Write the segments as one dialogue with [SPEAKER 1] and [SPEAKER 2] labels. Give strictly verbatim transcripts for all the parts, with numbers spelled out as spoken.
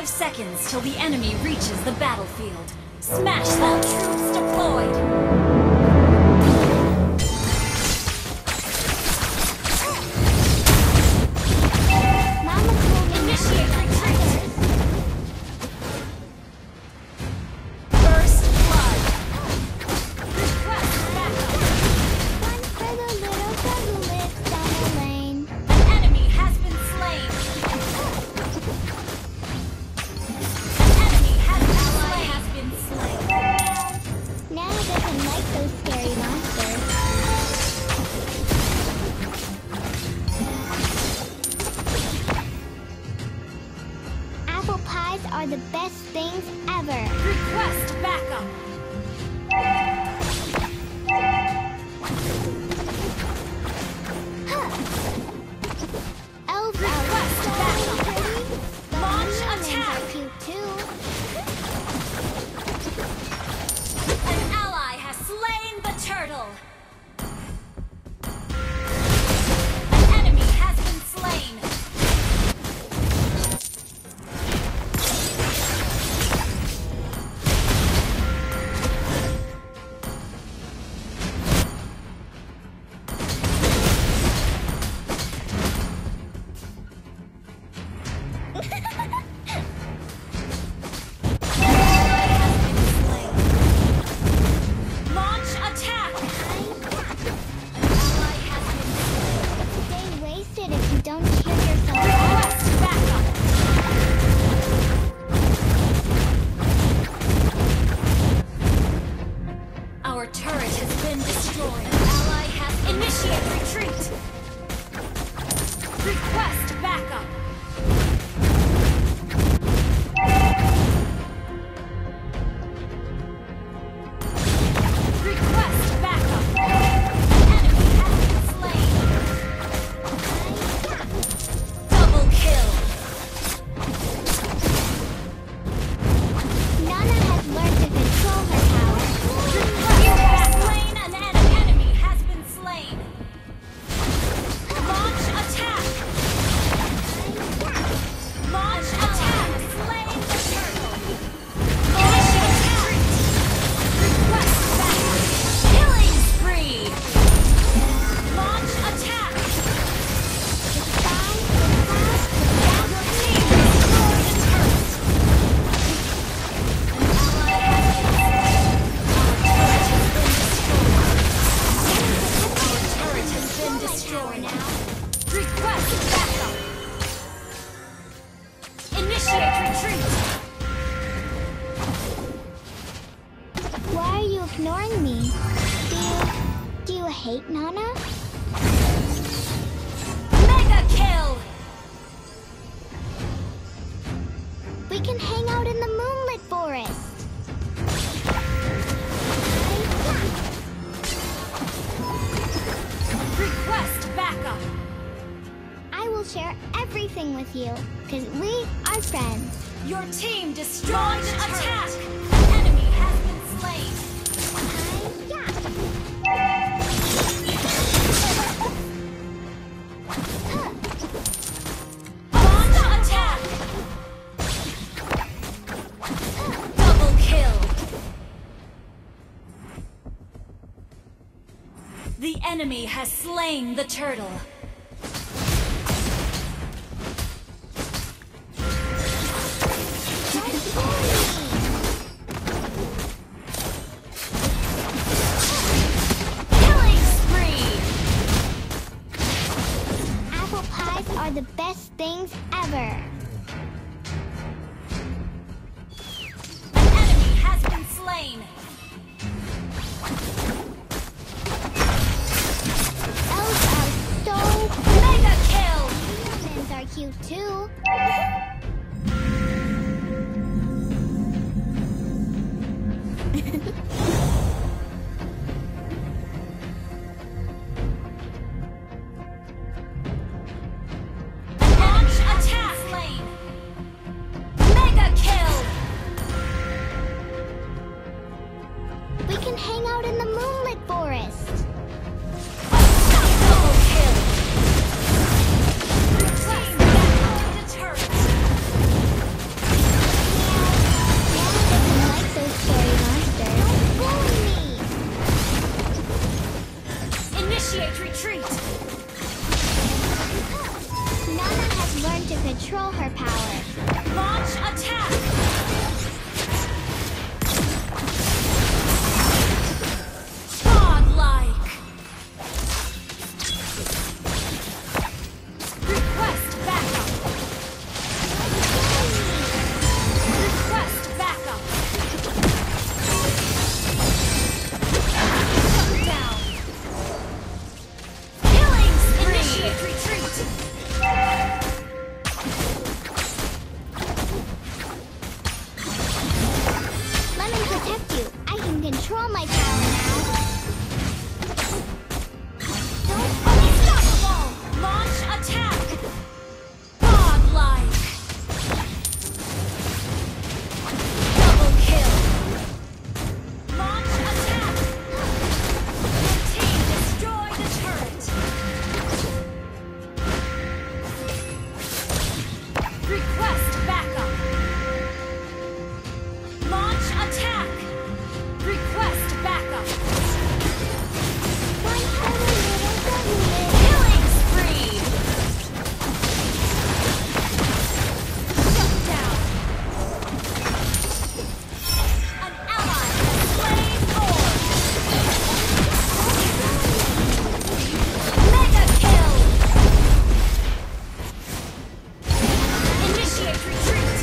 [SPEAKER 1] Five seconds till the enemy reaches the battlefield. Smash them! Troops deployed!
[SPEAKER 2] Are the best things ever.
[SPEAKER 1] Request backup.
[SPEAKER 2] Elves
[SPEAKER 1] Request
[SPEAKER 2] are
[SPEAKER 1] backup.
[SPEAKER 2] pretty.
[SPEAKER 1] Launch
[SPEAKER 2] Humans
[SPEAKER 1] attack.
[SPEAKER 2] are cute too.
[SPEAKER 1] An ally has slain the turtle. An enemy has been slain. Our turret has been destroyed. An ally has initiated retreat. Request backup. Request backup. Enemy has been slain. Double kill.
[SPEAKER 2] Nana has learned to control her power.
[SPEAKER 1] You have slain an enemy. Enemy has been slain. Launch attack. Launch attack. Slain the turtle. Initiate retreat. Request backup. Killing spree. Launch attack. Your team destroyed the turret. An ally has been destroyed. Our turret has been destroyed. Our turret has been destroyed now. Request backup. Initiate retreat.
[SPEAKER 2] Why are you ignoring me? Do you... do you hate Nana?
[SPEAKER 1] Mega kill.
[SPEAKER 2] We can hang out in the moonlit forest.
[SPEAKER 1] Request backup.
[SPEAKER 2] I will share everything with you, because we are friends.
[SPEAKER 1] Your team destroyed the attack. Enemy has been slain. Launch attack. Double kill. The enemy has slain the turtle. Killing spree.
[SPEAKER 2] Apple pies are the best things ever.
[SPEAKER 1] An enemy has been slain.
[SPEAKER 2] Elves are so
[SPEAKER 1] Mega kill.
[SPEAKER 2] humans are cute too.
[SPEAKER 1] Launch attack. Slain. Mega kill.
[SPEAKER 2] We can hang out in the moonlit forest.
[SPEAKER 1] Double kill. Request backup. The turret.
[SPEAKER 2] control her power.
[SPEAKER 1] Launch attack! Godlike! Request backup! Request backup! Shut down! Killing spree! Initiate retreat!
[SPEAKER 2] Let me protect you. I can control my power now.
[SPEAKER 1] Unstoppable! Launch attack! Godlike! Double kill! Launch attack! Your team destroyed a turret! Request backup! Launch attack! Request backup!
[SPEAKER 2] One tiny little government.
[SPEAKER 1] Killing spree! Shut down! An ally has slain Orb! Mega kill! Initiate retreat!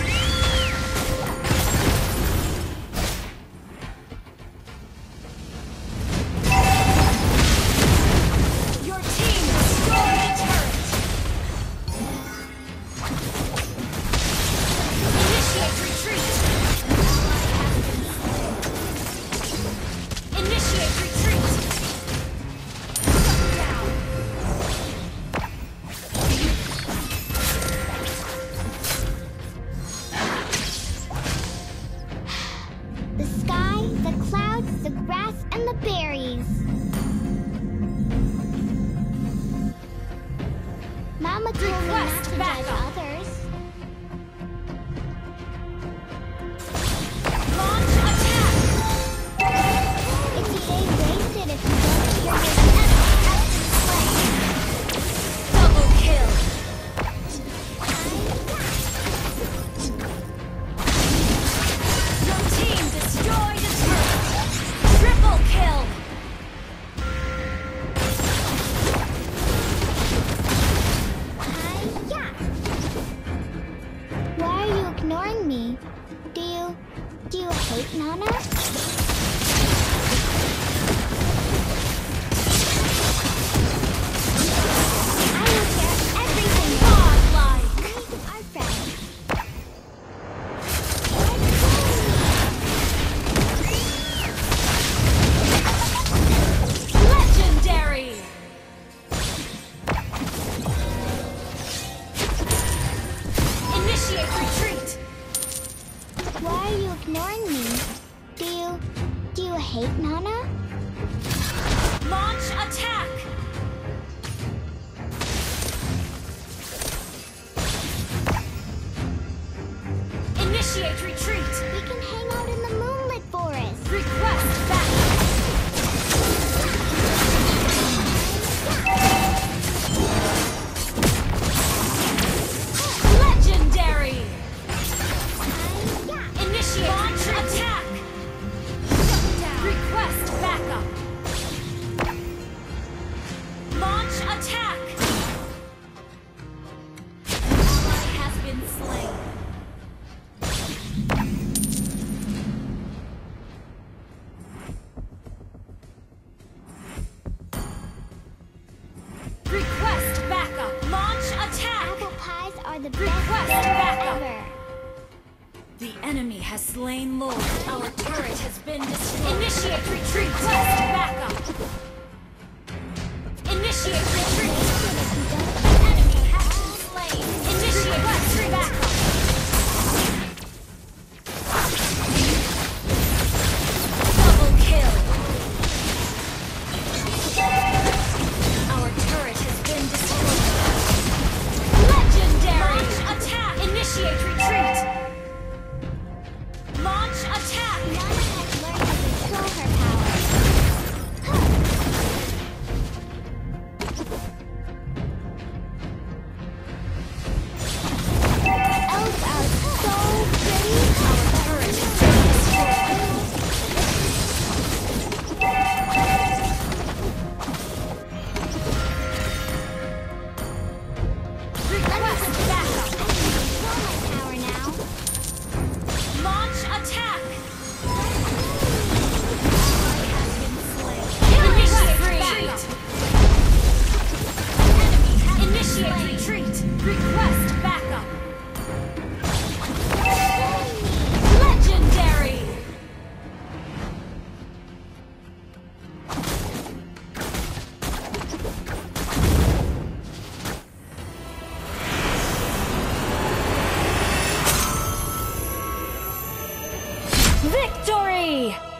[SPEAKER 1] Your team destroyed a turret! Initiate retreat! Initiate retreat! Shut down!
[SPEAKER 2] The sky, the clouds, the grass, and the berries. Mama told me not
[SPEAKER 1] Request
[SPEAKER 2] to judge
[SPEAKER 1] backup.
[SPEAKER 2] others.
[SPEAKER 1] Launch attack!
[SPEAKER 2] It's a day wasted if you don't hear your
[SPEAKER 1] Enemy has been slain! Double kill! Your team destroyed a turret! Triple kill!
[SPEAKER 2] Hi-ya! Why are you ignoring me? Do you... do you hate Nana? I will share everything
[SPEAKER 1] Godlike!
[SPEAKER 2] with our friends.
[SPEAKER 1] Legendary! Initiate retreat!
[SPEAKER 2] Why are you ignoring me? Do you... do you hate Nana?
[SPEAKER 1] Launch attack! Initiate retreat!
[SPEAKER 2] We can hang out in the moonlit forest.
[SPEAKER 1] Request backup! Legendary!
[SPEAKER 2] Hi-ya!
[SPEAKER 1] Initiate launch attack! Shut down! Request backup! Launch attack! Ally has been slain. Request backup! Launch attack!
[SPEAKER 2] Apple pies are the
[SPEAKER 1] Request
[SPEAKER 2] best thing
[SPEAKER 1] backup.
[SPEAKER 2] ever.
[SPEAKER 1] The enemy has slain Lord. Our turret has been destroyed. Initiate retreat! Request backup! Initiate retreat! The enemy has been slain. Initiate retreat! Backup! Double kill! Our turret has been destroyed. Legendary! Launch attack! Initiate retreat! Launch attack!
[SPEAKER 2] Nana has learned to control her power. Huh.
[SPEAKER 1] Request backup. Legendary. Victory!